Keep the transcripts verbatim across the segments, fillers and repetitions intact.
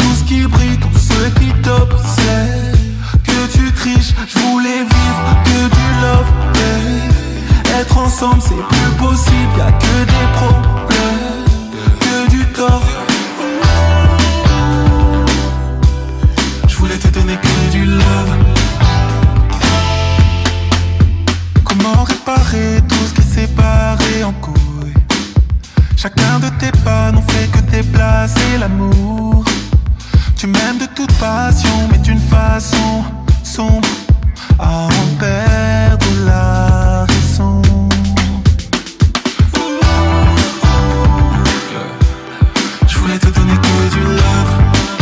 tout ce qui brille, tout ce qui t'obsède. Que tu triches, je voulais vivre que du love, yeah. Être ensemble c'est plus possible, y'a que des problèmes, que du tort. Je voulais te donner que du love. Comment réparer tout ce qui s'est barré en couille? Chacun de tes pas n'ont fait que déplacer l'amour. Tu m'aimes de toute passion, mais d'une façon sombre à en perdre la raison. Je voulais te donner que du love.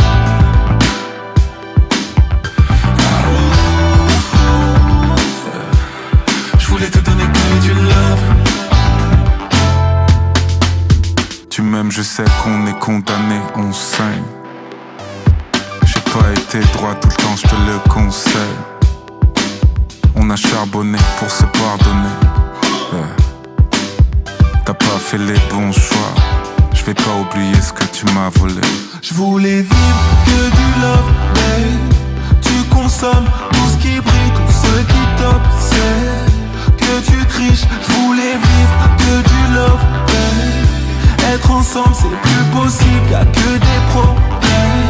Je voulais te donner que du love. Tu m'aimes, je sais qu'on est condamné, on saigne. J'ai pas été droit tout le temps, je te le conseille. On a charbonné pour se pardonner, yeah. T'as pas fait les bons choix, je vais pas oublier ce que tu m'as volé. Je voulais vivre que du love, babe. Tu consommes tout ce qui brille, tout ce qui t'obsède. Que tu triches, je voulais vivre que du love, babe. Être ensemble c'est plus possible, y'a que des problèmes.